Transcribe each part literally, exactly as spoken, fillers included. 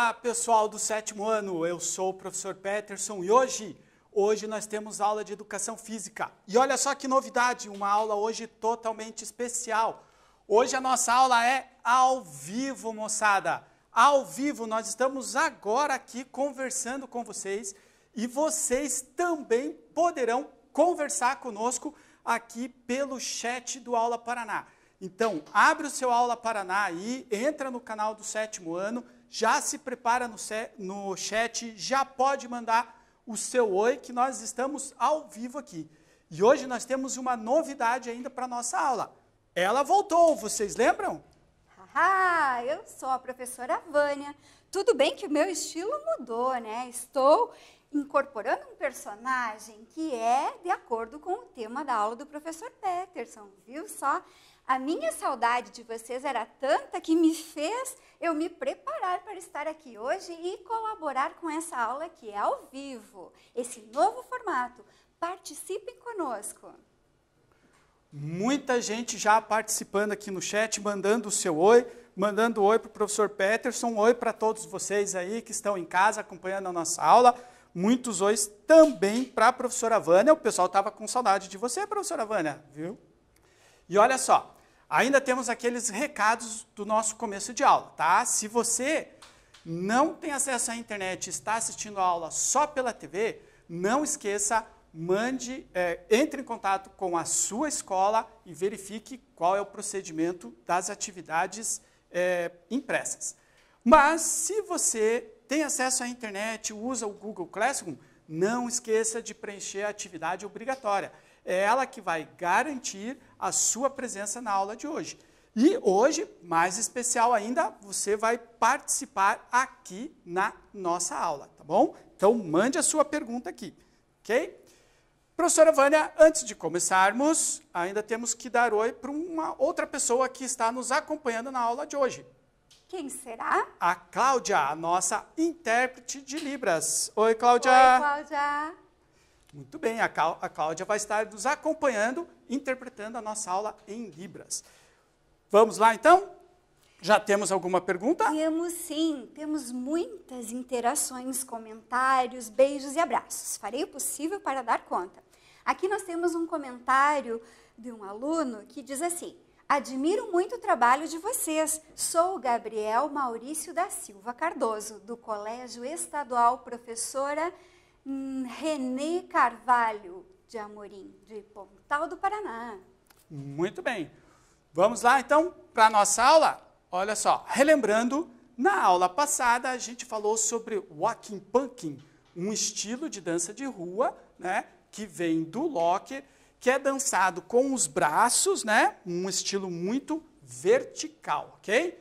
Olá, pessoal do sétimo ano, eu sou o professor Peterson e hoje, hoje nós temos aula de Educação Física. E olha só que novidade, uma aula hoje totalmente especial. Hoje a nossa aula é ao vivo, moçada. Ao vivo, nós estamos agora aqui conversando com vocês e vocês também poderão conversar conosco aqui pelo chat do Aula Paraná. Então, abre o seu Aula Paraná aí, entra no canal do sétimo ano, já se prepara no, no chat, já pode mandar o seu oi, que nós estamos ao vivo aqui. E hoje nós temos uma novidade ainda para a nossa aula. Ela voltou, vocês lembram? Ah, eu sou a professora Vânia. Tudo bem que o meu estilo mudou, né? Estou incorporando um personagem que é de acordo com o tema da aula do professor Peterson, viu só? A minha saudade de vocês era tanta que me fez eu me preparar para estar aqui hoje e colaborar com essa aula que é ao vivo, esse novo formato. Participem conosco. Muita gente já participando aqui no chat, mandando o seu oi, mandando oi para o professor Peterson, oi para todos vocês aí que estão em casa acompanhando a nossa aula. Muitos ois também para a professora Vânia. O pessoal estava com saudade de você, professora Vânia, viu? E olha só, ainda temos aqueles recados do nosso começo de aula, tá? Se você não tem acesso à internet e está assistindo a aula só pela T V, não esqueça, mande, é, entre em contato com a sua escola e verifique qual é o procedimento das atividades é, impressas. Mas se você tem acesso à internet, usa o Google Classroom, não esqueça de preencher a atividade obrigatória. É ela que vai garantir a sua presença na aula de hoje. E hoje, mais especial ainda, você vai participar aqui na nossa aula, tá bom? Então, mande a sua pergunta aqui, ok? Professora Vânia, antes de começarmos, ainda temos que dar oi para uma outra pessoa que está nos acompanhando na aula de hoje. Quem será? A Cláudia, a nossa intérprete de Libras. Oi, Cláudia. Oi, Cláudia. Muito bem, a, a Cláudia vai estar nos acompanhando, interpretando a nossa aula em Libras. Vamos lá, então? Já temos alguma pergunta? Temos sim, temos muitas interações, comentários, beijos e abraços. Farei o possível para dar conta. Aqui nós temos um comentário de um aluno que diz assim: admiro muito o trabalho de vocês. Sou o Gabriel Maurício da Silva Cardoso, do Colégio Estadual Professora hum, Renê Carvalho de Amorim, de Pontal do Paraná. Muito bem. Vamos lá, então, para a nossa aula? Olha só, relembrando, na aula passada a gente falou sobre walking punking, um estilo de dança de rua, né, que vem do locker, que é dançado com os braços, né, um estilo muito vertical, ok?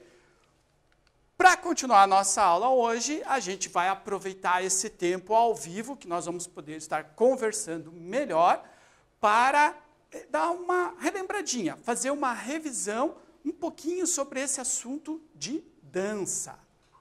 Para continuar a nossa aula hoje, a gente vai aproveitar esse tempo ao vivo, que nós vamos poder estar conversando melhor, para dar uma relembradinha, fazer uma revisão um pouquinho sobre esse assunto de dança.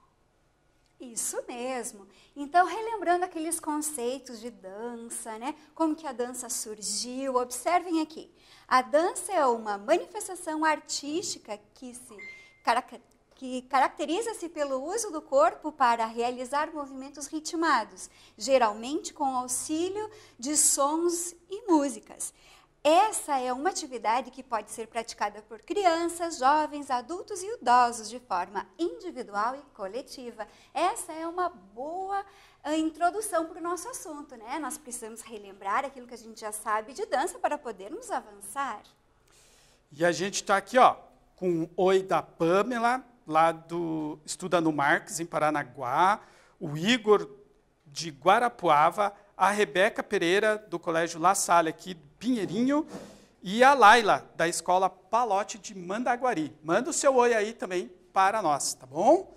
Isso mesmo. Então, relembrando aqueles conceitos de dança, né? Como que a dança surgiu, observem aqui. A dança é uma manifestação artística que se que caracteriza-se pelo uso do corpo para realizar movimentos ritmados, geralmente com auxílio de sons e músicas. Essa é uma atividade que pode ser praticada por crianças, jovens, adultos e idosos de forma individual e coletiva. Essa é uma boa uh, introdução para o nosso assunto, né? Nós precisamos relembrar aquilo que a gente já sabe de dança para podermos avançar. E a gente está aqui, ó, com o oi da Pamela, lá do Estuda no Marques, em Paranaguá, o Igor de Guarapuava, a Rebeca Pereira, do Colégio La Salle, aqui do Pinheirinho, e a Laila, da Escola Palote de Mandaguari. Manda o seu oi aí também para nós, tá bom?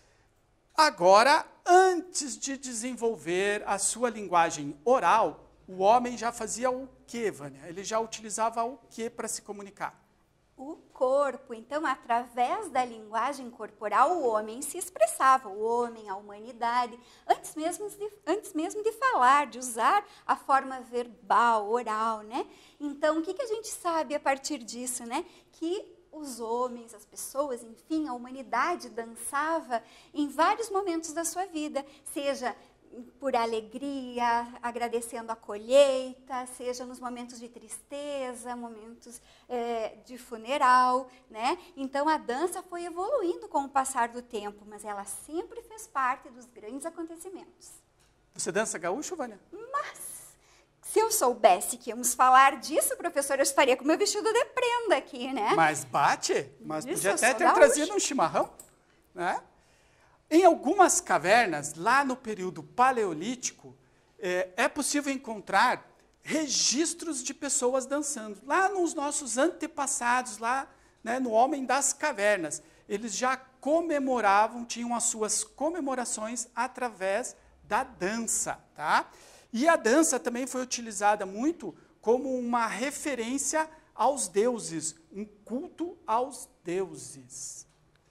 Agora, antes de desenvolver a sua linguagem oral, o homem já fazia o quê, Vânia? Ele já utilizava o quê para se comunicar? O corpo. Então, através da linguagem corporal, o homem se expressava, o homem, a humanidade, antes mesmo de, antes mesmo de falar, de usar a forma verbal, oral, né? Então, o que, que a gente sabe a partir disso, né? Que os homens, as pessoas, enfim, a humanidade dançava em vários momentos da sua vida, seja por alegria, agradecendo a colheita, seja nos momentos de tristeza, momentos é, de funeral, né? Então a dança foi evoluindo com o passar do tempo, mas ela sempre fez parte dos grandes acontecimentos. Você dança gaúcho, Vânia? Mas se eu soubesse que íamos falar disso, professora, eu estaria com meu vestido de prenda aqui, né? Mas bate? Mas Isso, podia eu até sou ter gaúcha. trazido um chimarrão, né? Em algumas cavernas, lá no período paleolítico, é, é possível encontrar registros de pessoas dançando. Lá nos nossos antepassados, lá, né, no homem das cavernas, eles já comemoravam, tinham as suas comemorações através da dança, tá? E a dança também foi utilizada muito como uma referência aos deuses, um culto aos deuses.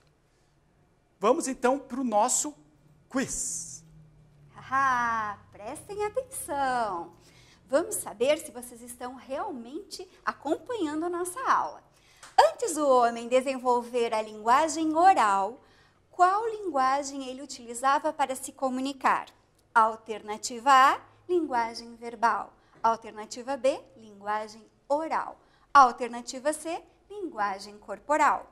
Vamos então para o nosso quiz. Ah, prestem atenção. Vamos saber se vocês estão realmente acompanhando a nossa aula. Antes do homem desenvolver a linguagem oral, qual linguagem ele utilizava para se comunicar? Alternativa A, linguagem verbal. Alternativa B, linguagem oral. Alternativa C, linguagem corporal.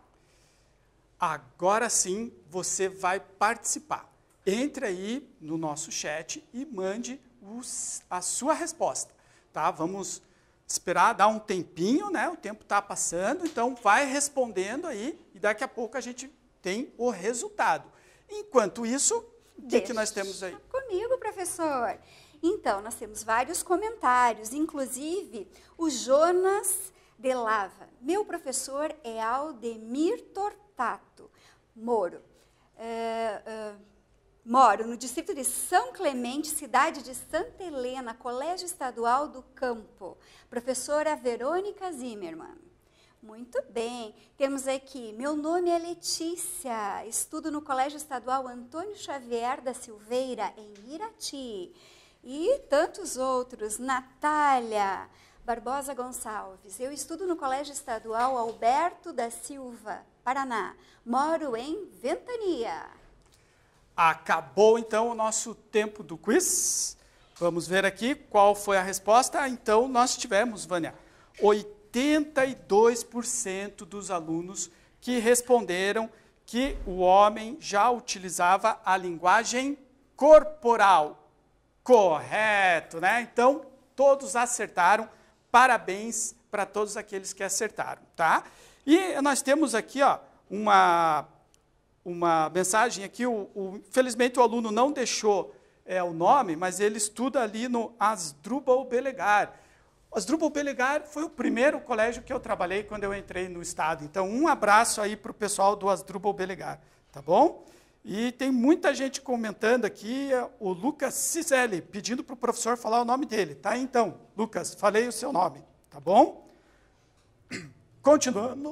Agora sim, você vai participar. Entre aí no nosso chat e mande os, a sua resposta, tá? Vamos esperar, dar um tempinho, né? O tempo está passando, então vai respondendo aí e daqui a pouco a gente tem o resultado. Enquanto isso, o que, que nós temos aí? Comigo, professor. Então, nós temos vários comentários, inclusive o Jonas de Lava. Meu professor é Aldemir Tortato. Moro. É, é, moro no distrito de São Clemente, cidade de Santa Helena, Colégio Estadual do Campo. Professora Verônica Zimmermann. Muito bem. Temos aqui, meu nome é Letícia, estudo no Colégio Estadual Antônio Xavier da Silveira, em Irati. E tantos outros, Natália Barbosa Gonçalves. Eu estudo no Colégio Estadual Alberto da Silva, Paraná. Moro em Ventania. Acabou, então, o nosso tempo do quiz. Vamos ver aqui qual foi a resposta. Então, nós tivemos, Vânia, oitenta e dois por cento dos alunos que responderam que o homem já utilizava a linguagem corporal. Correto, né? Então, todos acertaram. Parabéns para todos aqueles que acertaram, tá? E nós temos aqui, ó, uma, uma mensagem aqui, o, o, infelizmente o aluno não deixou é, o nome, mas ele estuda ali no Asdrubal Belegar. O Asdrubal Belegar foi o primeiro colégio que eu trabalhei quando eu entrei no estado. Então, um abraço aí para o pessoal do Asdrubal Belegar, tá bom? E tem muita gente comentando aqui, o Lucas Ciselli, pedindo para o professor falar o nome dele, tá? Então, Lucas, falei o seu nome, tá bom? Continuando.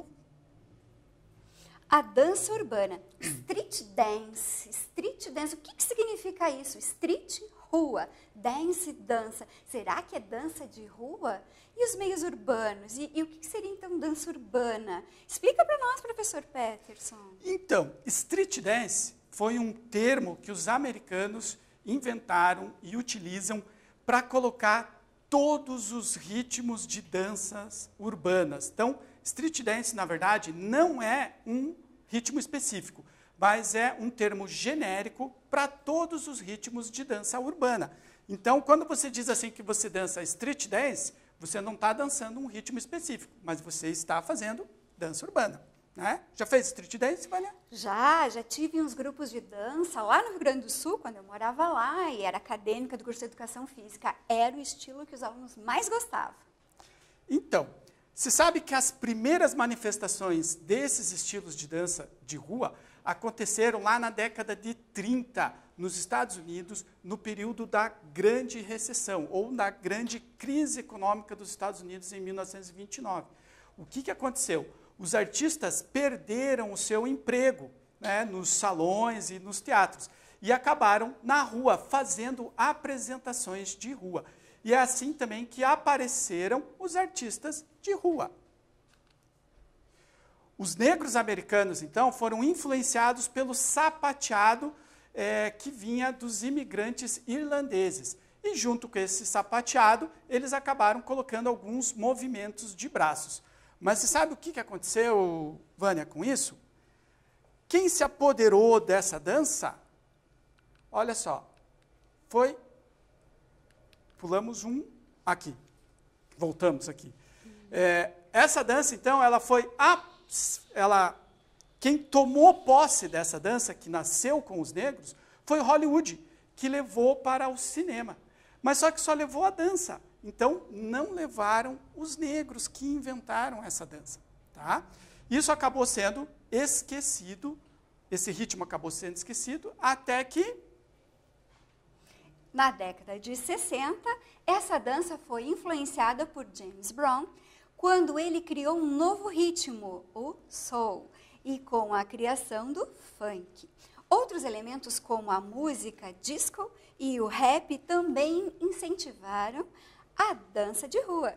A dança urbana, street dance. Street dance, o que, que significa isso? Street, rua, dance, dança. Será que é dança de rua? E os meios urbanos? E, e o que, que seria, então, dança urbana? Explica para nós, professor Peterson. Então, street dance foi um termo que os americanos inventaram e utilizam para colocar todos os ritmos de danças urbanas. Então, street dance, na verdade, não é um ritmo específico, mas é um termo genérico para todos os ritmos de dança urbana. Então, quando você diz assim que você dança street dance, você não está dançando um ritmo específico, mas você está fazendo dança urbana. Né? Já fez street dance, Vânia? Já, já tive uns grupos de dança lá no Rio Grande do Sul, quando eu morava lá, e era acadêmica do curso de Educação Física. Era o estilo que os alunos mais gostavam. Então, você sabe que as primeiras manifestações desses estilos de dança de rua aconteceram lá na década de trinta, nos Estados Unidos, no período da Grande Recessão, ou na grande crise econômica dos Estados Unidos em mil novecentos e vinte e nove. O que, que aconteceu? Os artistas perderam o seu emprego, né, nos salões e nos teatros e acabaram na rua fazendo apresentações de rua. E é assim também que apareceram os artistas de rua. Os negros americanos, então, foram influenciados pelo sapateado é, que vinha dos imigrantes irlandeses. E junto com esse sapateado, eles acabaram colocando alguns movimentos de braços. Mas você sabe o que aconteceu, Vânia, com isso? Quem se apoderou dessa dança? Olha só, foi... Pulamos um aqui. Voltamos aqui. É, essa dança, então, ela foi... A, ela, quem tomou posse dessa dança, que nasceu com os negros, foi Hollywood, que levou para o cinema. Mas só que só levou a dança. Então, não levaram os negros que inventaram essa dança. Tá? Isso acabou sendo esquecido, esse ritmo acabou sendo esquecido, até que... Na década de sessenta, essa dança foi influenciada por James Brown, quando ele criou um novo ritmo, o soul, e com a criação do funk. Outros elementos como a música disco e o rap também incentivaram a dança de rua.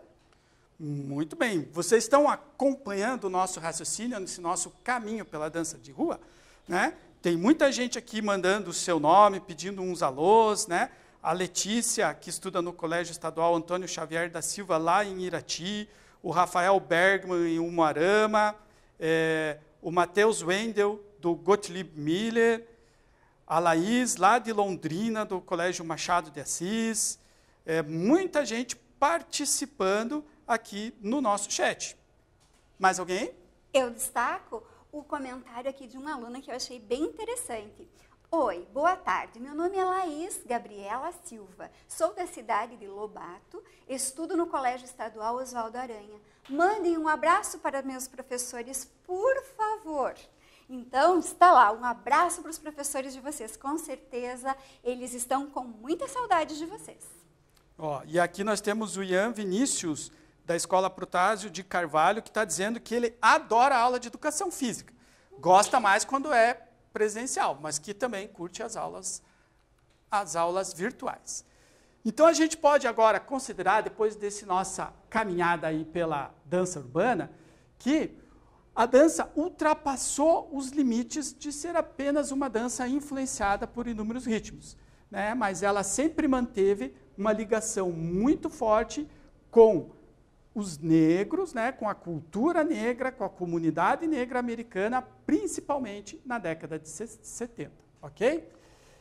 Muito bem. Vocês estão acompanhando o nosso raciocínio, nesse nosso caminho pela dança de rua? Né? Tem muita gente aqui mandando o seu nome, pedindo uns alôs, né? A Letícia, que estuda no Colégio Estadual Antônio Xavier da Silva, lá em Irati, o Rafael Bergman, em Umuarama, é, o Matheus Wendel, do Gottlieb Miller, a Laís, lá de Londrina, do Colégio Machado de Assis, é, muita gente participando aqui no nosso chat. Mais alguém? Eu destaco o comentário aqui de uma aluna que eu achei bem interessante. Oi, boa tarde. Meu nome é Laís Gabriela Silva. Sou da cidade de Lobato, estudo no Colégio Estadual Oswaldo Aranha. Mandem um abraço para meus professores, por favor. Então, está lá, um abraço para os professores de vocês. Com certeza, eles estão com muita saudade de vocês. Ó, e aqui nós temos o Ian Vinícius, da Escola Protásio de Carvalho, que está dizendo que ele adora a aula de educação física. Gosta mais quando é presencial, mas que também curte as aulas, as aulas virtuais. Então, a gente pode agora considerar, depois dessa nossa caminhada aí pela dança urbana, que a dança ultrapassou os limites de ser apenas uma dança influenciada por inúmeros ritmos, né? Mas ela sempre manteve uma ligação muito forte com os negros, né, com a cultura negra, com a comunidade negra americana, principalmente na década de setenta, ok?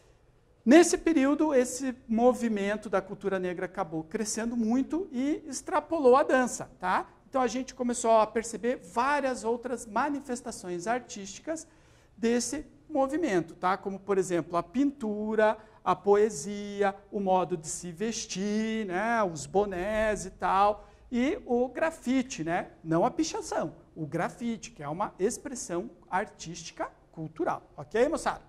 Nesse período, esse movimento da cultura negra acabou crescendo muito e extrapolou a dança, tá? Então, a gente começou a perceber várias outras manifestações artísticas desse movimento, tá? Como, por exemplo, a pintura, a poesia, o modo de se vestir, né, os bonés e tal, e o grafite, né? Não a pichação, o grafite, que é uma expressão artística cultural. Ok, moçada?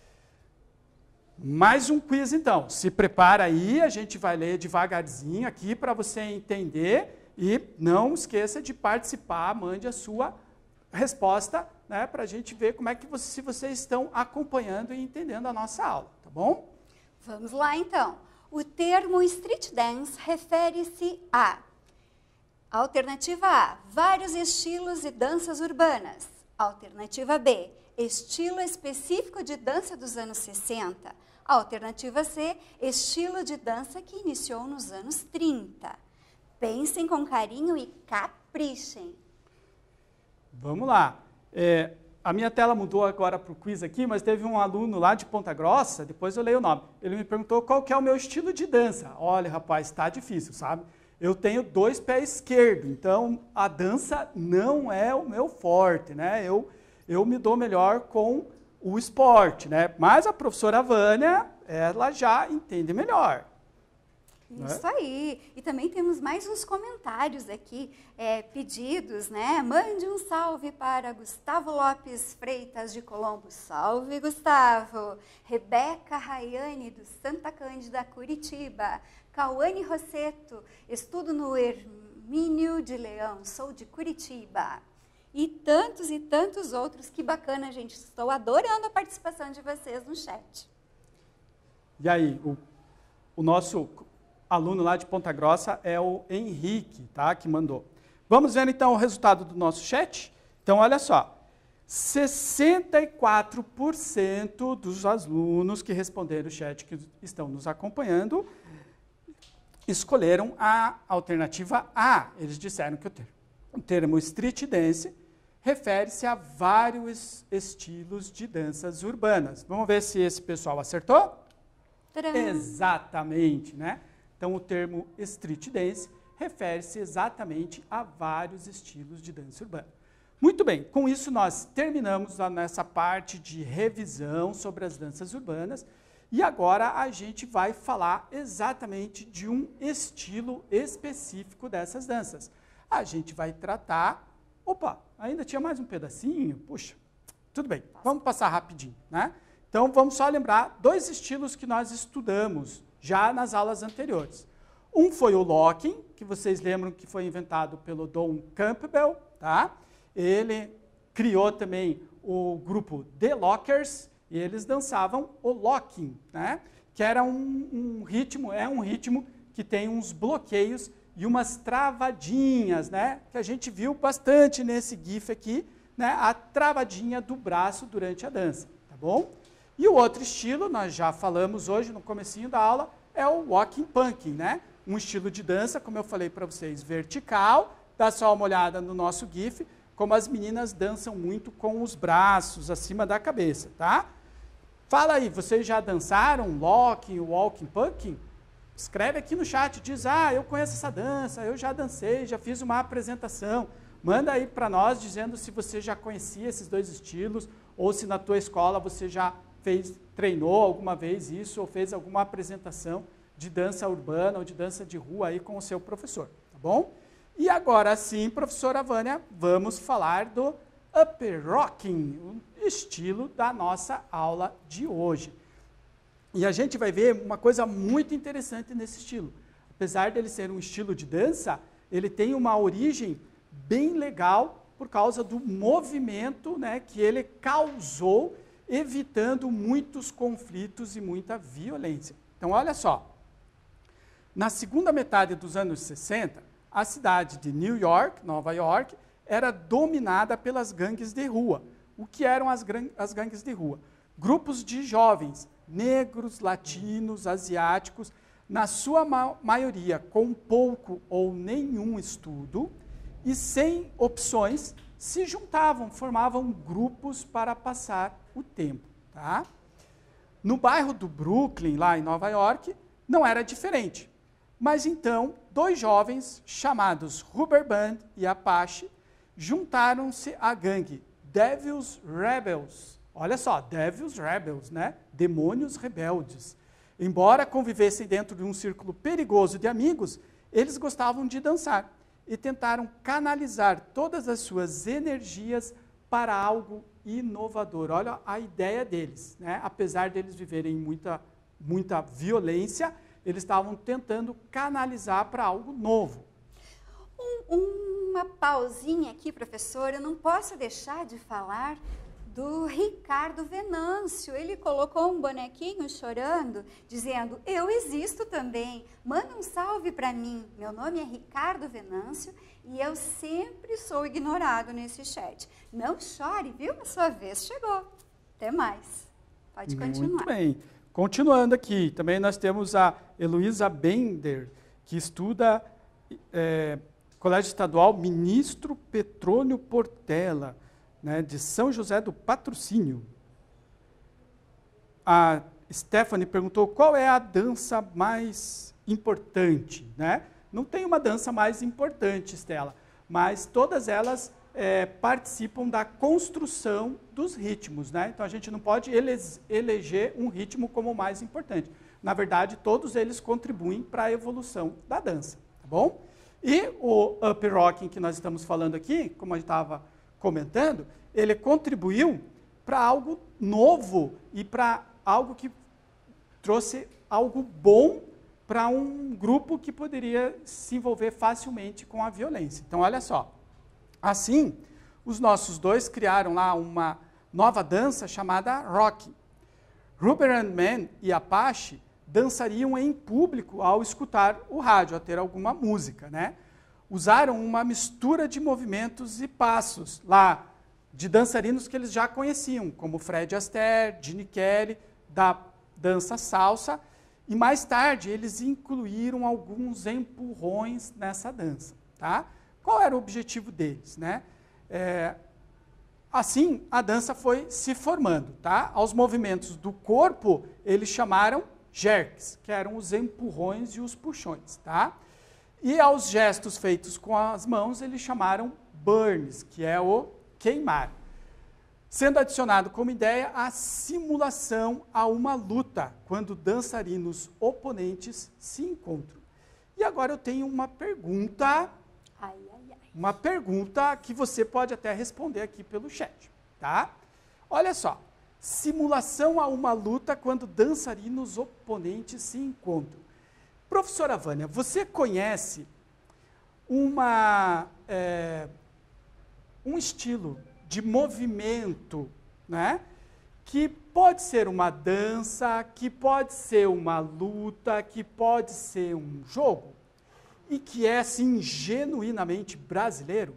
Mais um quiz, então. Se prepara aí, a gente vai ler devagarzinho aqui para você entender e não esqueça de participar, mande a sua resposta, né, para a gente ver como é que você, se vocês estão acompanhando e entendendo a nossa aula, tá bom? Vamos lá, então. O termo street dance refere-se a... Alternativa A, vários estilos de danças urbanas. Alternativa B, estilo específico de dança dos anos sessenta. Alternativa C, estilo de dança que iniciou nos anos trinta. Pensem com carinho e caprichem. Vamos lá. É, a minha tela mudou agora para o quiz aqui, mas teve um aluno lá de Ponta Grossa, depois eu leio o nome. Ele me perguntou qual que é o meu estilo de dança. Olha, rapaz, está difícil, sabe? Eu tenho dois pés esquerdos, então a dança não é o meu forte, né? Eu, eu me dou melhor com o esporte, né? Mas a professora Vânia, ela já entende melhor. Isso, né? Aí. E também temos mais uns comentários aqui, é, pedidos, né? Mande um salve para Gustavo Lopes Freitas de Colombo. Salve, Gustavo. Rebeca Rayane, do Santa Cândida, Curitiba. Cauane Rosseto, estudo no Hermínio de Leão, sou de Curitiba. E tantos e tantos outros. Que bacana, gente. Estou adorando a participação de vocês no chat. E aí, o, o nosso aluno lá de Ponta Grossa é o Henrique, tá? Que mandou. Vamos ver então o resultado do nosso chat. Então, olha só, sessenta e quatro por cento dos alunos que responderam o chat, que estão nos acompanhando, escolheram a alternativa A. Eles disseram que o termo, o termo street dance refere-se a vários estilos de danças urbanas. Vamos ver se esse pessoal acertou? Tcharam. Exatamente, né? Então, o termo street dance refere-se exatamente a vários estilos de dança urbana. Muito bem, com isso nós terminamos a nossa parte de revisão sobre as danças urbanas e agora a gente vai falar exatamente de um estilo específico dessas danças. A gente vai tratar... Opa, ainda tinha mais um pedacinho? Puxa, tudo bem, vamos passar rapidinho, né? Então, vamos só lembrar dois estilos que nós estudamos já nas aulas anteriores. Um foi o locking, que vocês lembram que foi inventado pelo Don Campbell, tá? Ele criou também o grupo The Lockers, e eles dançavam o locking, né? Que era um, um ritmo, é um ritmo que tem uns bloqueios e umas travadinhas, né? Que a gente viu bastante nesse GIF aqui, né? A travadinha do braço durante a dança, tá bom? E o outro estilo, nós já falamos hoje no comecinho da aula, é o walking punking, né? Um estilo de dança, como eu falei para vocês, vertical. Dá só uma olhada no nosso GIF, como as meninas dançam muito com os braços acima da cabeça, tá? Fala aí, vocês já dançaram locking, walking punking? Escreve aqui no chat, diz, ah, eu conheço essa dança, eu já dancei, já fiz uma apresentação. Manda aí para nós dizendo se você já conhecia esses dois estilos ou se na tua escola você já fez, treinou alguma vez isso ou fez alguma apresentação de dança urbana ou de dança de rua aí com o seu professor, tá bom? E agora sim, professora Vânia, vamos falar do upper rocking, o estilo da nossa aula de hoje. E a gente vai ver uma coisa muito interessante nesse estilo. Apesar dele ser um estilo de dança, ele tem uma origem bem legal por causa do movimento, né, que ele causou, evitando muitos conflitos e muita violência. Então, olha só. Na segunda metade dos anos sessenta, a cidade de New York, Nova York, era dominada pelas gangues de rua. O que eram as, as gangues de rua? Grupos de jovens, negros, latinos, asiáticos, na sua ma maioria com pouco ou nenhum estudo e sem opções, se juntavam, formavam grupos para passar o tempo. Tá? No bairro do Brooklyn, lá em Nova York, não era diferente. Mas então, dois jovens chamados Rubber Band e Apache juntaram-se à gangue Devil's Rebels. Olha só, Devil's Rebels, né? Demônios rebeldes. Embora convivessem dentro de um círculo perigoso de amigos, eles gostavam de dançar e tentaram canalizar todas as suas energias para algo inovador. Olha a ideia deles, né? Apesar deles viverem muita, muita violência, eles estavam tentando canalizar para algo novo. Um, uma pausinha aqui, professor. Eu não posso deixar de falar do Ricardo Venâncio. Ele colocou um bonequinho chorando, dizendo, eu existo também, manda um salve para mim. Meu nome é Ricardo Venâncio e eu sempre sou ignorado nesse chat. Não chore, viu? A sua vez chegou. Até mais. Pode continuar. Muito bem. Continuando aqui, também nós temos a Heloísa Bender, que estuda é, Colégio Estadual Ministro Petrônio Portela, né, de São José do Patrocínio. A Stephanie perguntou qual é a dança mais importante, né? Não tem uma dança mais importante, Estela, mas todas elas é, participam da construção dos ritmos, né? Então a gente não pode ele eleger um ritmo como o mais importante. Na verdade, todos eles contribuem para a evolução da dança, tá bom? E o upper rocking que nós estamos falando aqui, como a gente estava comentando, ele contribuiu para algo novo e para algo que trouxe algo bom para um grupo que poderia se envolver facilmente com a violência. Então, olha só. Assim, os nossos dois criaram lá uma nova dança chamada rock. Rubber and Man e Apache dançariam em público ao escutar o rádio, a ter alguma música, né? Usaram uma mistura de movimentos e passos lá de dançarinos que eles já conheciam, como Fred Astaire, Gene Kelly, da dança salsa, e mais tarde eles incluíram alguns empurrões nessa dança. Tá? Qual era o objetivo deles? Né? É, assim, a dança foi se formando. Tá? Aos movimentos do corpo, eles chamaram jerks, que eram os empurrões e os puxões. Tá? E aos gestos feitos com as mãos, eles chamaram burns, que é o queimar. Sendo adicionado como ideia a simulação a uma luta, quando dançarinos oponentes se encontram. E agora eu tenho uma pergunta, Ai, ai, ai. uma pergunta que você pode até responder aqui pelo chat, tá? Olha só, simulação a uma luta quando dançarinos oponentes se encontram. Professora Vânia, você conhece uma, é, um estilo de movimento, né? Que pode ser uma dança, que pode ser uma luta, que pode ser um jogo, e que é, assim, genuinamente brasileiro?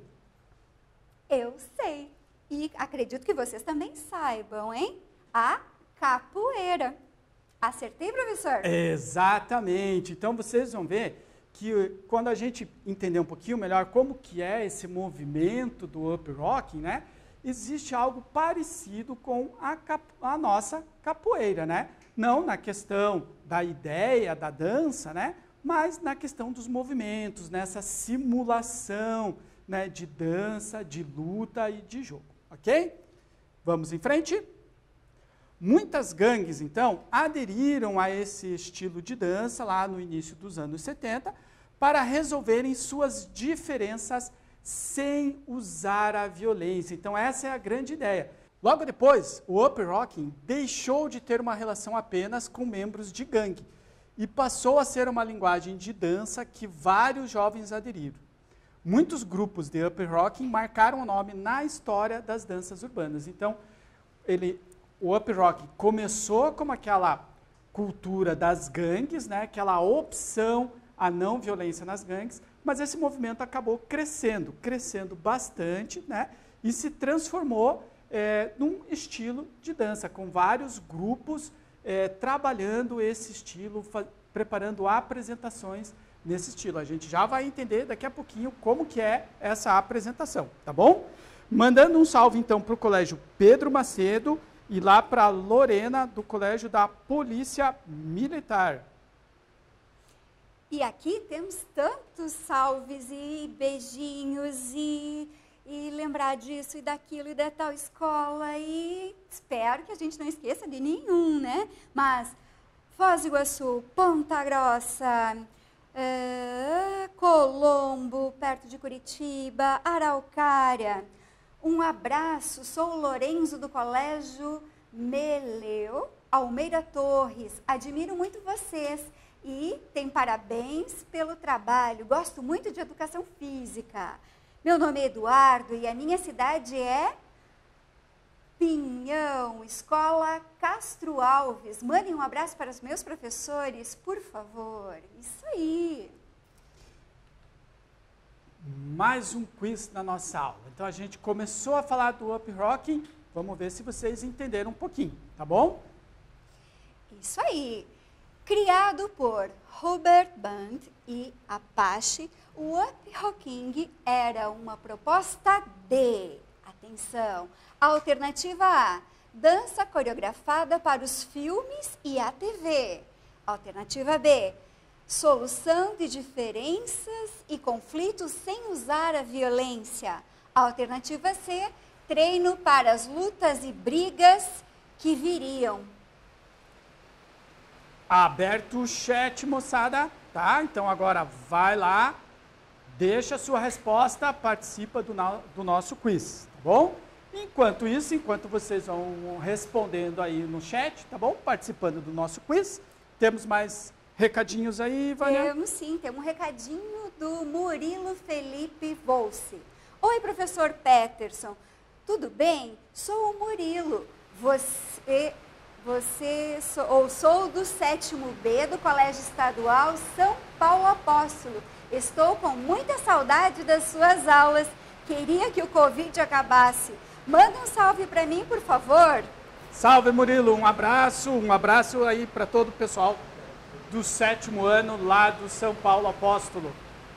Eu sei. E acredito que vocês também saibam, hein? A capoeira. Acertei, professor? Exatamente. Então, vocês vão ver que quando a gente entender um pouquinho melhor como que é esse movimento do up rocking, né? Existe algo parecido com a, cap a nossa capoeira, né? Não na questão da ideia da dança, né? Mas na questão dos movimentos, nessa simulação, né? De dança, de luta e de jogo, ok? Vamos em frente? Muitas gangues, então, aderiram a esse estilo de dança lá no início dos anos setenta para resolverem suas diferenças sem usar a violência. Então, essa é a grande ideia. Logo depois, o up rocking deixou de ter uma relação apenas com membros de gangue e passou a ser uma linguagem de dança que vários jovens aderiram. Muitos grupos de up rocking marcaram o nome na história das danças urbanas. Então, ele, o up rocking começou como aquela cultura das gangues, né, aquela opção à não violência nas gangues, mas esse movimento acabou crescendo, crescendo bastante, né, e se transformou é, num estilo de dança, com vários grupos é, trabalhando esse estilo, preparando apresentações nesse estilo. A gente já vai entender daqui a pouquinho como que é essa apresentação, tá bom? Mandando um salve, então, para o Colégio Pedro Macedo e lá para a Lorena, do Colégio da Polícia Militar. E aqui temos tantos salves e beijinhos e, e lembrar disso e daquilo e da tal escola e espero que a gente não esqueça de nenhum, né? Mas Foz do Iguaçu, Ponta Grossa, uh, Colombo, perto de Curitiba, Araucária. Um abraço, sou o Lorenzo do Colégio Meleu, Almeida Torres. Admiro muito vocês. E tem parabéns pelo trabalho. Gosto muito de educação física. Meu nome é Eduardo e a minha cidade é Pinhão, Escola Castro Alves. Mandem um abraço para os meus professores, por favor. Isso aí. Mais um quiz na nossa aula. Então a gente começou a falar do up rocking. Vamos ver se vocês entenderam um pouquinho, tá bom? Isso aí. Criado por Hubert Band e Apache, o up rocking era uma proposta de, atenção, alternativa A, dança coreografada para os filmes e a T V. Alternativa B, solução de diferenças e conflitos sem usar a violência. Alternativa C, treino para as lutas e brigas que viriam. Aberto o chat, moçada, tá? Então agora vai lá, deixa a sua resposta, participa do, do nosso quiz, tá bom? Enquanto isso, enquanto vocês vão respondendo aí no chat, tá bom? Participando do nosso quiz, temos mais recadinhos aí, Vânia? Temos sim, tem um recadinho do Murilo Felipe Volce. Oi, professor Peterson, tudo bem? Sou o Murilo, você... Você sou, ou sou do sétimo B do Colégio Estadual São Paulo Apóstolo. Estou com muita saudade das suas aulas. Queria que o Covid acabasse. Manda um salve para mim, por favor. Salve, Murilo, um abraço, um abraço aí para todo o pessoal do sétimo ano lá do São Paulo Apóstolo.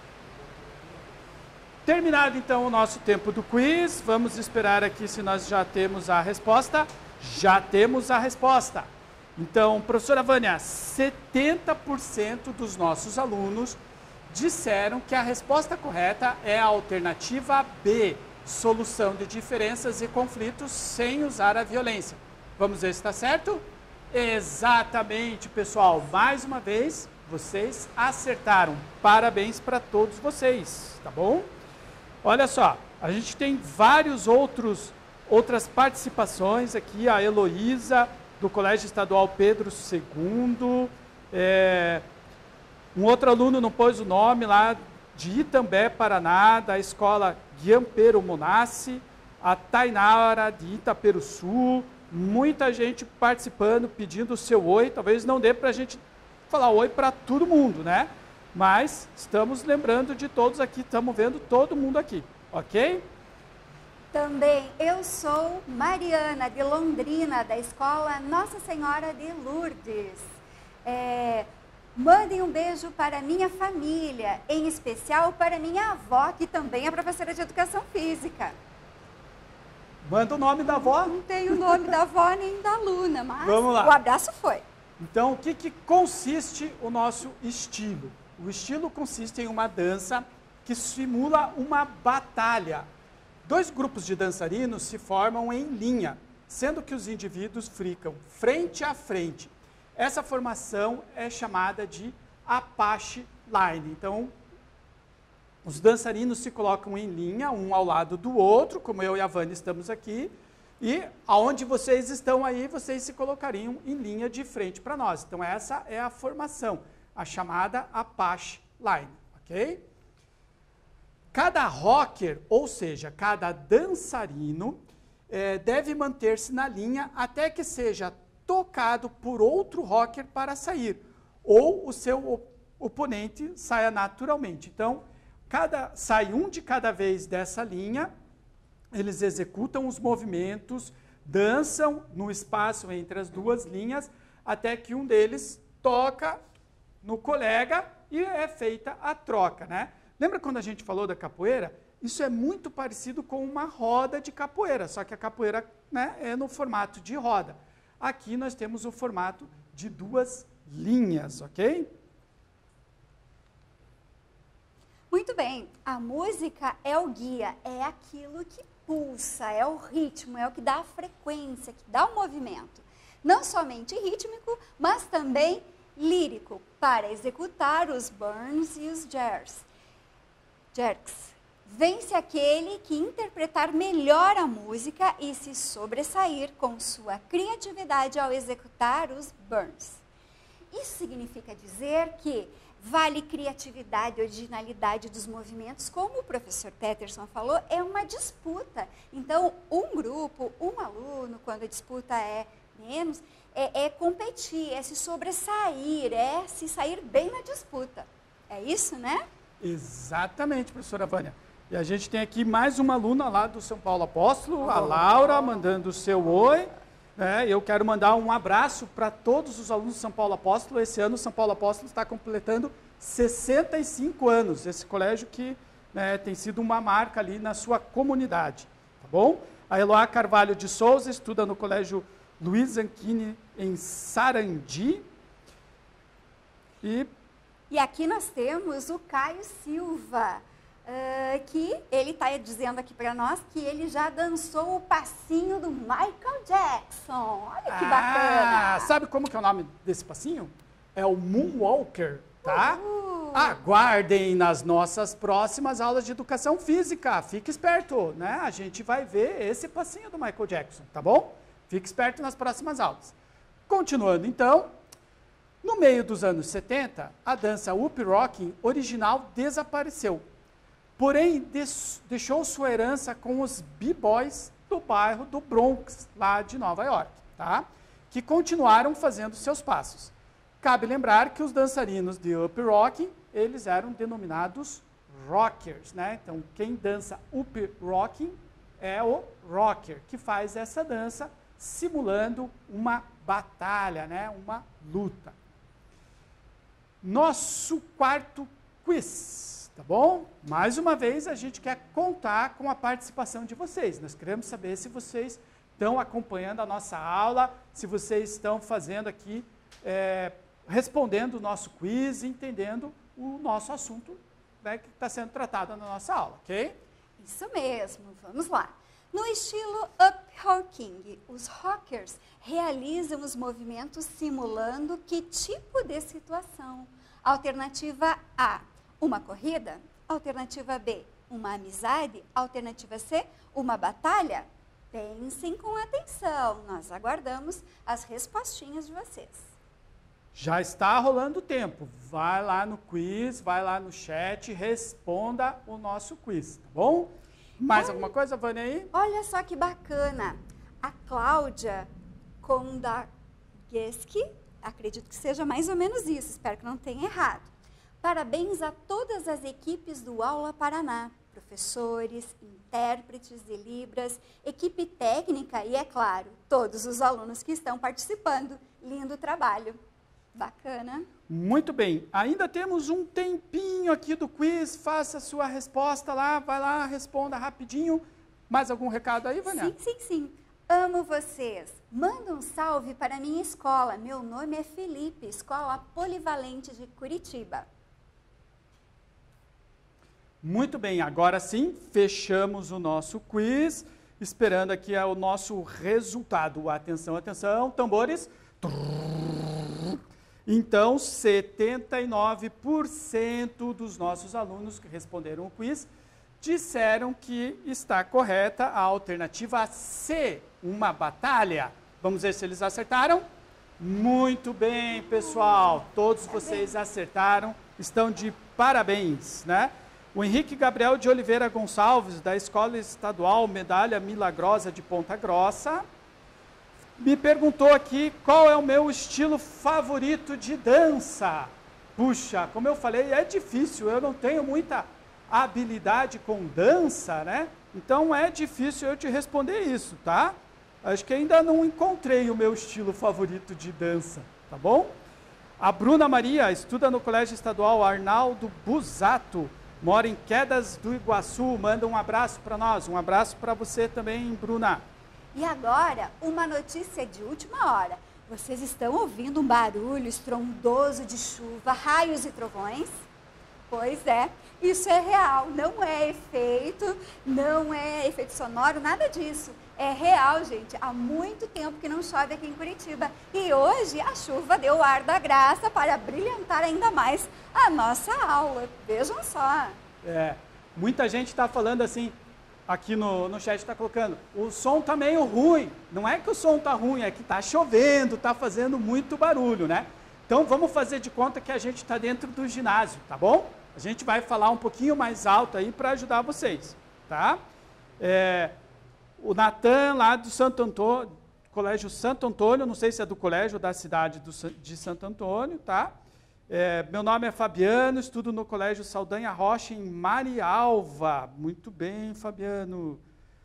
Terminado então o nosso tempo do quiz, vamos esperar aqui se nós já temos a resposta. Já temos a resposta. Então, professora Vânia, setenta por cento dos nossos alunos disseram que a resposta correta é a alternativa B, solução de diferenças e conflitos sem usar a violência. Vamos ver se está certo? Exatamente, pessoal. Mais uma vez, vocês acertaram. Parabéns para todos vocês, tá bom? Olha só, a gente tem vários outros outras participações aqui. A Heloísa, do Colégio Estadual Pedro segundo. É, um outro aluno não pôs o nome lá, de Itambé, Paraná, da escola Guiampero Monassi. A Tainara, de Itaperuçu. Muita gente participando, pedindo o seu oi. Talvez não dê para a gente falar oi para todo mundo, né? Mas estamos lembrando de todos aqui, estamos vendo todo mundo aqui, ok? Também eu sou Mariana, de Londrina, da escola Nossa Senhora de Lourdes. É, mandem um beijo para minha família, em especial para minha avó, que também é professora de Educação Física. Manda o nome da avó. Não tem o nome da avó nem da aluna, mas Vamos lá. O abraço foi. Então, o que, que consiste o nosso estilo? O estilo consiste em uma dança que simula uma batalha. Dois grupos de dançarinos se formam em linha, sendo que os indivíduos ficam frente a frente. Essa formação é chamada de Apache Line. Então, os dançarinos se colocam em linha, um ao lado do outro, como eu e a Vânia estamos aqui, e aonde vocês estão aí, vocês se colocariam em linha de frente para nós. Então, essa é a formação, a chamada Apache Line, ok? Cada rocker, ou seja, cada dançarino, é, deve manter-se na linha até que seja tocado por outro rocker para sair, ou o seu oponente saia naturalmente. Então, cada, sai um de cada vez dessa linha, eles executam os movimentos, dançam no espaço entre as duas linhas, até que um deles toca no colega e é feita a troca, né? Lembra quando a gente falou da capoeira? Isso é muito parecido com uma roda de capoeira, só que a capoeira, né, é no formato de roda. Aqui nós temos o formato de duas linhas, ok? Muito bem, a música é o guia, é aquilo que pulsa, é o ritmo, é o que dá a frequência, que dá o movimento. Não somente rítmico, mas também lírico, para executar os burns e os jerks. jerks. Vence aquele que interpretar melhor a música e se sobressair com sua criatividade ao executar os burns. Isso significa dizer que vale criatividade, originalidade dos movimentos, como o professor Peterson falou, é uma disputa. Então, um grupo, um aluno, quando a disputa é menos, é, é competir, é se sobressair, é se sair bem na disputa. É isso, né? Exatamente, professora Vânia. E a gente tem aqui mais uma aluna lá do São Paulo Apóstolo, a Laura, mandando o seu oi. É, eu quero mandar um abraço para todos os alunos do São Paulo Apóstolo. Esse ano o São Paulo Apóstolo está completando sessenta e cinco anos. Esse colégio que, né, tem sido uma marca ali na sua comunidade. Tá bom? A Eloá Carvalho de Souza estuda no Colégio Luiz Zanchini, em Sarandi. E, e aqui nós temos o Caio Silva. Uh, que ele está dizendo aqui para nós que ele já dançou o passinho do Michael Jackson. Olha que ah, bacana! Sabe como que é o nome desse passinho? É o Moonwalker, tá? Uhul. Aguardem nas nossas próximas aulas de educação física. Fique esperto, né? A gente vai ver esse passinho do Michael Jackson, tá bom? Fique esperto nas próximas aulas. Continuando, então, no meio dos anos setenta, a dança Whoop Rocking original desapareceu. Porém, deixou sua herança com os b-boys do bairro do Bronx, lá de Nova York, tá? Que continuaram fazendo seus passos. Cabe lembrar que os dançarinos de Whoop Rocking, eles eram denominados rockers, né? Então, quem dança Whoop Rocking é o rocker, que faz essa dança simulando uma batalha, né? Uma luta. Nosso quarto quiz, tá bom? Mais uma vez, a gente quer contar com a participação de vocês. Nós queremos saber se vocês estão acompanhando a nossa aula, se vocês estão fazendo aqui, é, respondendo o nosso quiz, entendendo o nosso assunto, né, que está sendo tratado na nossa aula, ok? Isso mesmo, vamos lá. No estilo up rocking, os rockers realizam os movimentos simulando que tipo de situação? Alternativa A, uma corrida. Alternativa B, uma amizade. Alternativa C, uma batalha. Pensem com atenção, nós aguardamos as respostinhas de vocês. Já está rolando o tempo. Vai lá no quiz, vai lá no chat, responda o nosso quiz, tá bom? Mais olha, alguma coisa, Vânia, aí? Olha só que bacana. A Cláudia Kondageski, acredito que seja mais ou menos isso, espero que não tenha errado. Parabéns a todas as equipes do Aula Paraná, professores, intérpretes de Libras, equipe técnica e, é claro, todos os alunos que estão participando. Lindo trabalho. Bacana. Muito bem. Ainda temos um tempinho aqui do quiz. Faça a sua resposta lá. Vai lá, responda rapidinho. Mais algum recado aí, Vânia? Sim, sim, sim. Amo vocês. Manda um salve para a minha escola. Meu nome é Felipe, Escola Polivalente de Curitiba. Muito bem. Agora sim, fechamos o nosso quiz. Esperando aqui o nosso resultado. Atenção, atenção. Tambores. Então, setenta e nove por cento dos nossos alunos que responderam o quiz disseram que está correta a alternativa C, uma batalha. Vamos ver se eles acertaram? Muito bem, pessoal. Todos vocês acertaram. Estão de parabéns, né? O Henrique Gabriel de Oliveira Gonçalves, da Escola Estadual Medalha Milagrosa de Ponta Grossa, me perguntou aqui qual é o meu estilo favorito de dança. Puxa, como eu falei, é difícil, eu não tenho muita habilidade com dança, né? Então é difícil eu te responder isso, tá? Acho que ainda não encontrei o meu estilo favorito de dança, tá bom? A Bruna Maria estuda no Colégio Estadual Arnaldo Busato, mora em Quedas do Iguaçu, manda um abraço para nós, um abraço para você também, Bruna. E agora, uma notícia de última hora. Vocês estão ouvindo um barulho estrondoso de chuva, raios e trovões? Pois é, isso é real, não é efeito, não é efeito sonoro, nada disso. É real, gente. Há muito tempo que não chove aqui em Curitiba. E hoje a chuva deu o ar da graça para brilhantar ainda mais a nossa aula. Vejam só. É, muita gente está falando assim... Aqui no, no chat está colocando, o som está meio ruim. Não é que o som está ruim, é que está chovendo, está fazendo muito barulho, né? Então vamos fazer de conta que a gente está dentro do ginásio, tá bom? A gente vai falar um pouquinho mais alto aí para ajudar vocês, tá? É, o Natan lá do Santo Antônio, Colégio Santo Antônio, não sei se é do colégio ou da cidade do, de Santo Antônio, tá? É, meu nome é Fabiano, estudo no Colégio Saldanha Rocha, em Marialva. Muito bem, Fabiano.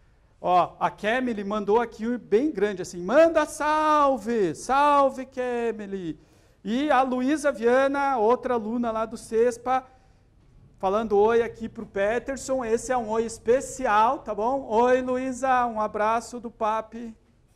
Ó, a Kemily mandou aqui bem grande, assim, manda salve, salve, Kemily. E a Luísa Viana, outra aluna lá do CESPA, falando oi aqui para o Peterson. Esse é um oi especial, tá bom? Oi, Luísa, um abraço do papi.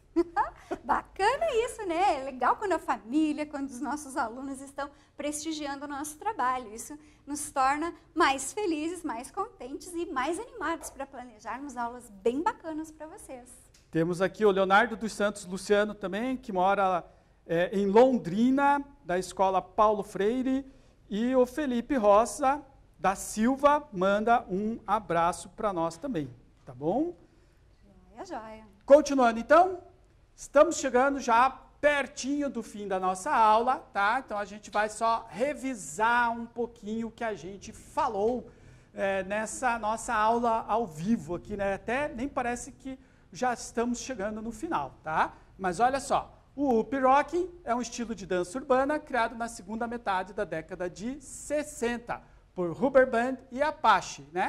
Bacana isso, né? É legal quando a família, quando os nossos alunos estão prestigiando o nosso trabalho. Isso nos torna mais felizes, mais contentes e mais animados para planejarmos aulas bem bacanas para vocês. Temos aqui o Leonardo dos Santos Luciano também, que mora é, em Londrina, da Escola Paulo Freire, e o Felipe Rosa da Silva manda um abraço para nós também, tá bom? Joia, joia. Continuando então, estamos chegando já pertinho do fim da nossa aula, tá? Então a gente vai só revisar um pouquinho o que a gente falou é, nessa nossa aula ao vivo aqui, né? Até nem parece que já estamos chegando no final, tá? Mas olha só, o Up Rocking é um estilo de dança urbana criado na segunda metade da década de sessenta por Rubber Band e Apache, né?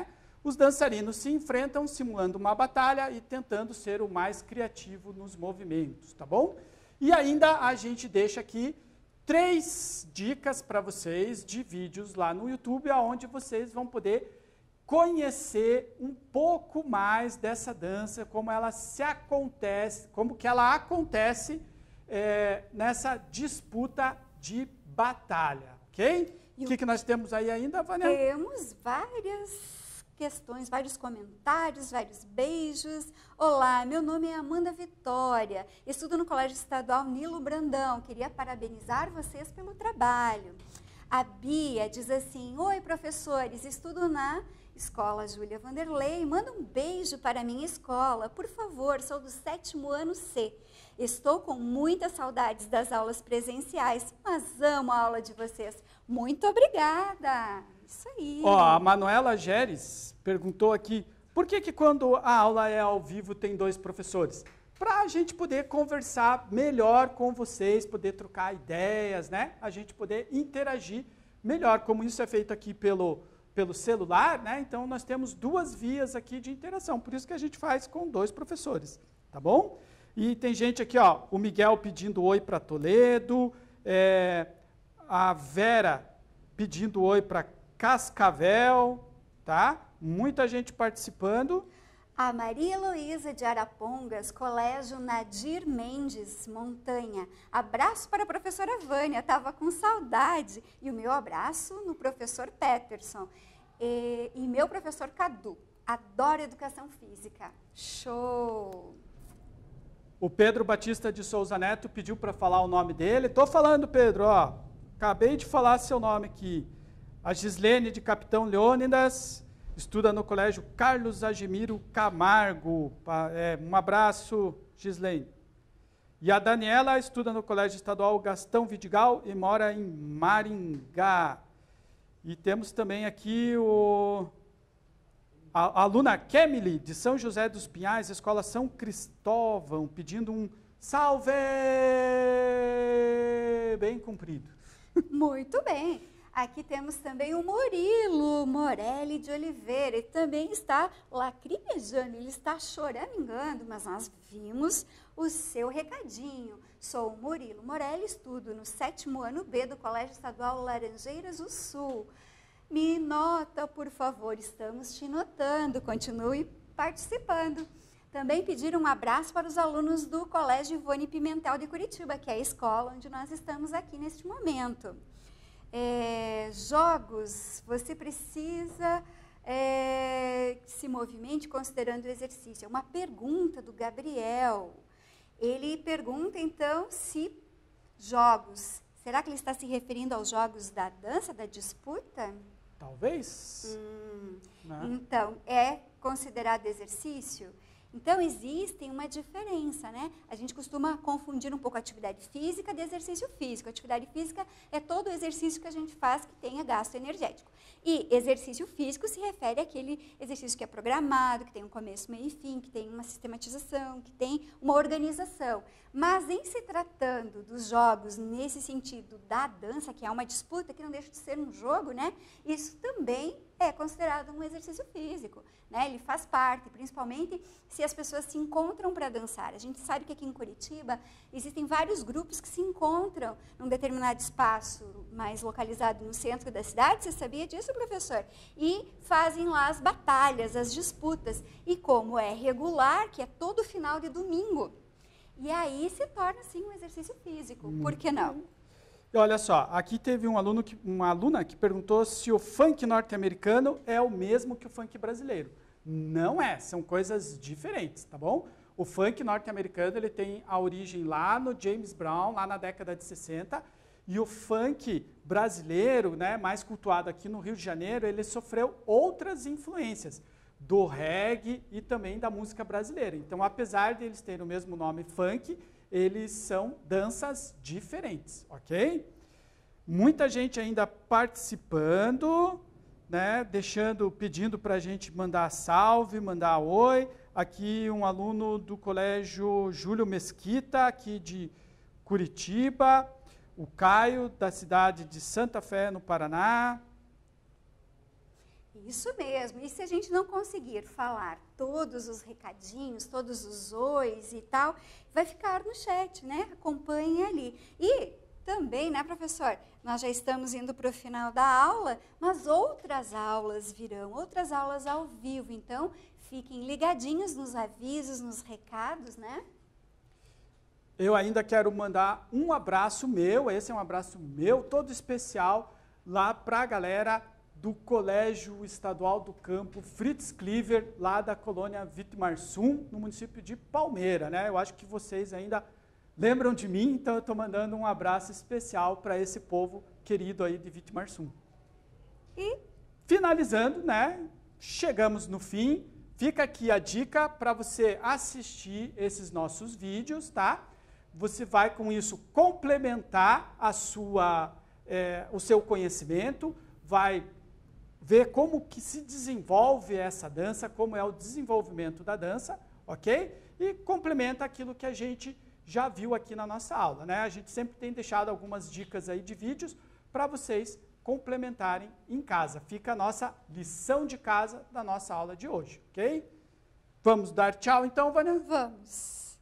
os dançarinos se enfrentam simulando uma batalha e tentando ser o mais criativo nos movimentos, tá bom? E ainda a gente deixa aqui três dicas para vocês de vídeos lá no YouTube, onde vocês vão poder conhecer um pouco mais dessa dança, como ela se acontece, como que ela acontece é, nessa disputa de batalha, ok? O que, que nós temos aí ainda, Vânia? Temos várias questões, vários comentários, vários beijos. Olá, meu nome é Amanda Vitória, estudo no Colégio Estadual Nilo Brandão, queria parabenizar vocês pelo trabalho. A Bia diz assim, oi professores, estudo na Escola Júlia Vanderlei, manda um beijo para a minha escola, por favor, sou do sétimo ano C. Estou com muitas saudades das aulas presenciais, mas amo a aula de vocês. Muito obrigada. Isso aí. Ó, a Manuela Geres perguntou aqui, por que que quando a aula é ao vivo tem dois professores? Para a gente poder conversar melhor com vocês, poder trocar ideias, né? A gente poder interagir melhor, como isso é feito aqui pelo, pelo celular, né? Então nós temos duas vias aqui de interação, por isso que a gente faz com dois professores, tá bom? E tem gente aqui, ó, o Miguel pedindo oi para Toledo, é, a Vera pedindo oi para Cascavel, tá? Muita gente participando. A Maria Heloísa de Arapongas, Colégio Nadir Mendes, Montanha. Abraço para a professora Vânia, estava com saudade. E o meu abraço no professor Peterson. E, e meu professor Cadu, adoro educação física. Show! O Pedro Batista de Souza Neto pediu para falar o nome dele. Estou falando, Pedro, ó. Acabei de falar seu nome aqui. A Gislene de Capitão Leônidas estuda no Colégio Carlos Agemiro Camargo. É, um abraço, Gislene. E a Daniela estuda no Colégio Estadual Gastão Vidigal e mora em Maringá. E temos também aqui o, a, a aluna Kemily, de São José dos Pinhais, Escola São Cristóvão, pedindo um salve bem comprido. Muito bem. Aqui temos também o Murilo Morelli de Oliveira, e também está lacrimejando, ele está choramingando, mas nós vimos o seu recadinho. Sou o Murilo Morelli, estudo no sétimo ano B do Colégio Estadual Laranjeiras do Sul. Me nota, por favor, estamos te notando, continue participando. Também pediram um abraço para os alunos do Colégio Ivone Pimentel de Curitiba, que é a escola onde nós estamos aqui neste momento. É, jogos, você precisa é, se movimente considerando o exercício. É uma pergunta do Gabriel. Ele pergunta, então, se jogos, será que ele está se referindo aos jogos da dança, da disputa? Talvez. Hum, né? Então, é considerado exercício? Então, existe uma diferença, né? A gente costuma confundir um pouco a atividade física de exercício físico. A atividade física é todo o exercício que a gente faz que tenha gasto energético. E exercício físico se refere àquele exercício que é programado, que tem um começo, meio e fim, que tem uma sistematização, que tem uma organização. Mas, em se tratando dos jogos nesse sentido da dança, que é uma disputa, que não deixa de ser um jogo, né? Isso também é considerado um exercício físico, né? Ele faz parte, principalmente se as pessoas se encontram para dançar. A gente sabe que aqui em Curitiba existem vários grupos que se encontram num determinado espaço mais localizado no centro da cidade, você sabia disso, professor? E fazem lá as batalhas, as disputas. E como é regular, que é todo final de domingo, e aí se torna, assim, um exercício físico. Hum. Por que não? E olha só, aqui teve um aluno que, uma aluna que perguntou se o funk norte-americano é o mesmo que o funk brasileiro. Não é, são coisas diferentes, tá bom? O funk norte-americano ele tem a origem lá no James Brown, lá na década de sessenta, e o funk brasileiro, né, mais cultuado aqui no Rio de Janeiro, ele sofreu outras influências do reggae e também da música brasileira. Então, apesar de eles terem o mesmo nome funk, eles são danças diferentes, ok? Muita gente ainda participando, né, deixando, pedindo para a gente mandar salve, mandar oi. Aqui um aluno do Colégio Júlio Mesquita, aqui de Curitiba. O Caio, da cidade de Santa Fé, no Paraná. Isso mesmo. E se a gente não conseguir falar todos os recadinhos, todos os ois e tal, vai ficar no chat, né? Acompanhe ali. E também, né, professor? Nós já estamos indo para o final da aula, mas outras aulas virão, outras aulas ao vivo. Então, fiquem ligadinhos nos avisos, nos recados, né? Eu ainda quero mandar um abraço meu, esse é um abraço meu, todo especial, lá para a galera do Colégio Estadual do Campo Fritz Cleaver, lá da colônia Vitimarsum, no município de Palmeira, né? Eu acho que vocês ainda lembram de mim, então eu estou mandando um abraço especial para esse povo querido aí de Vitimarsum. E finalizando, né? Chegamos no fim. Fica aqui a dica para você assistir esses nossos vídeos, tá? Você vai com isso complementar a sua, é, o seu conhecimento, vai ver como que se desenvolve essa dança, como é o desenvolvimento da dança, ok? E complementa aquilo que a gente já viu aqui na nossa aula, né? A gente sempre tem deixado algumas dicas aí de vídeos para vocês complementarem em casa. Fica a nossa lição de casa da nossa aula de hoje, ok? Vamos dar tchau então, Vânia? Vamos.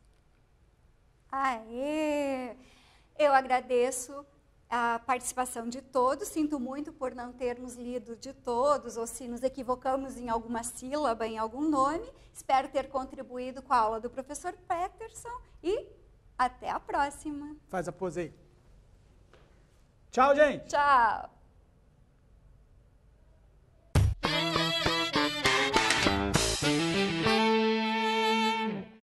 Aê! Eu agradeço a participação de todos, sinto muito por não termos lido de todos, ou se nos equivocamos em alguma sílaba, em algum nome. Espero ter contribuído com a aula do professor Peterson e até a próxima. Faz a pose aí. Tchau, gente! Tchau!